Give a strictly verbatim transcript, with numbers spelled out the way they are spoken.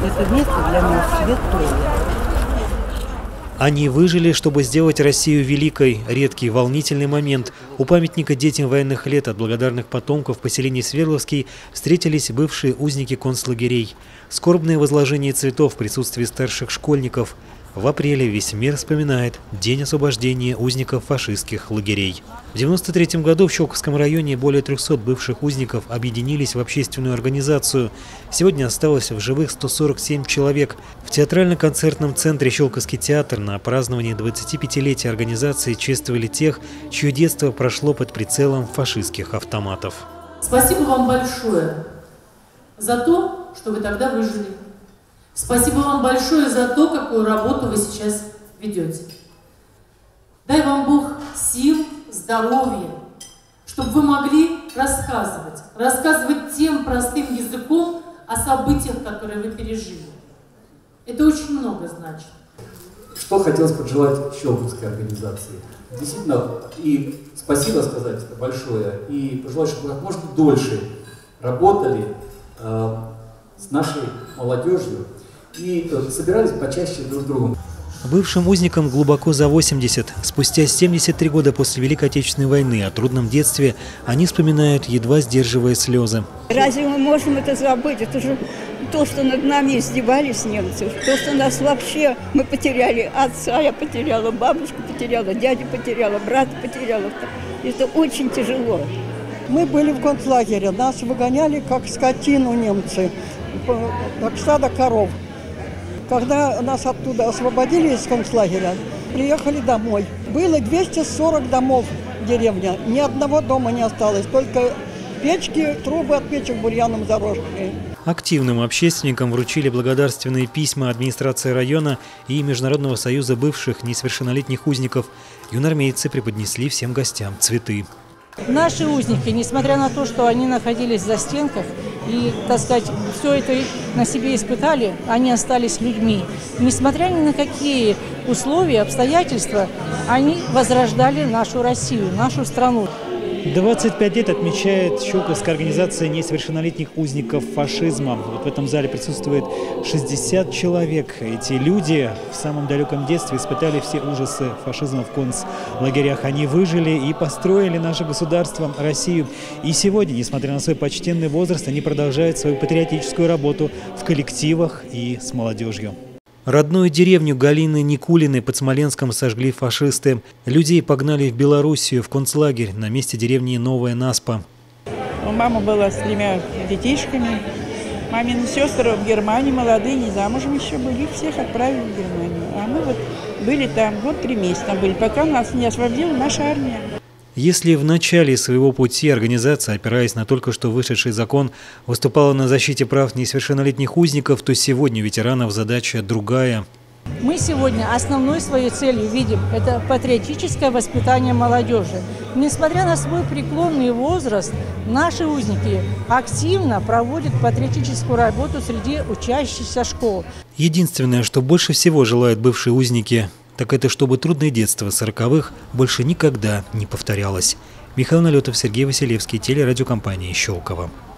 Это место для нас святое. Они выжили, чтобы сделать Россию великой. Редкий, волнительный момент. У памятника детям военных лет от благодарных потомков поселения Свердловский встретились бывшие узники концлагерей. Скорбное возложение цветов в присутствии старших школьников. В апреле весь мир вспоминает День освобождения узников фашистских лагерей. В девяносто третьем году в Щелковском районе более трёхсот бывших узников объединились в общественную организацию. Сегодня осталось в живых сто сорок семь человек. В театрально-концертном центре «Щелковский театр» на праздновании двадцатипятилетия организации чествовали тех, чье детство прошло под прицелом фашистских автоматов. Спасибо вам большое за то, что вы тогда выжили. Спасибо вам большое за то, какую работу вы сейчас ведете. Дай вам Бог сил, здоровья, чтобы вы могли рассказывать, рассказывать тем простым языком о событиях, которые вы пережили. Это очень много значит. Что хотелось пожелать Щелковской организации? Действительно, и спасибо сказать большое, и пожелать, чтобы вы как можно дольше работали э, с нашей молодежью, и собирались почаще друг с другом. Бывшим узникам глубоко за восемьдесят. Спустя семьдесят три года после Великой Отечественной войны о трудном детстве они вспоминают, едва сдерживая слезы. Разве мы можем это забыть? Это же то, что над нами издевались немцы, то, что нас вообще, мы потеряли отца, я потеряла бабушку, потеряла дядю, потеряла брата, потеряла. Это очень тяжело. Мы были в концлагере, нас выгоняли как скотину немцы, как стадо коров. Когда нас оттуда освободили из концлагеря, приехали домой. Было двести сорок домов в деревне, ни одного дома не осталось, только печки, трубы от печек бурьяном заросшие. Активным общественникам вручили благодарственные письма администрации района и Международного союза бывших несовершеннолетних узников. Юнармейцы преподнесли всем гостям цветы. Наши узники, несмотря на то, что они находились в застенках и, так сказать, все это на себе испытали, они остались людьми. Несмотря ни на какие условия, обстоятельства, они возрождали нашу Россию, нашу страну. двадцать пять лет отмечает Щелковская организация несовершеннолетних узников фашизма. Вот в этом зале присутствует шестьдесят человек. Эти люди в самом далеком детстве испытали все ужасы фашизма в концлагерях. Они выжили и построили наше государство, Россию. И сегодня, несмотря на свой почтенный возраст, они продолжают свою патриотическую работу в коллективах и с молодежью. Родную деревню Галины Никулиной под Смоленском сожгли фашисты. Людей погнали в Белоруссию, в концлагерь, на месте деревни Новая Наспа. Мама была с тремя детишками. Мамины сестры в Германии, молодые, не замужем еще были. Всех отправили в Германию. А мы вот были там, вот три месяца были, пока нас не освободила наша армия. Если в начале своего пути организация, опираясь на только что вышедший закон, выступала на защите прав несовершеннолетних узников, то сегодня ветеранов задача другая. Мы сегодня основной своей целью видим – это патриотическое воспитание молодежи. Несмотря на свой преклонный возраст, наши узники активно проводят патриотическую работу среди учащихся школ. Единственное, что больше всего желают бывшие узники – так это чтобы трудное детство сороковых больше никогда не повторялось. Михаил Налетов, Сергей Василевский, телерадиокомпания «Щелково».